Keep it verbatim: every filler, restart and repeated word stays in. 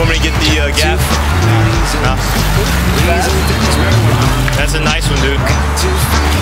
want me to get the uh, gaff? No. That's a nice one, dude.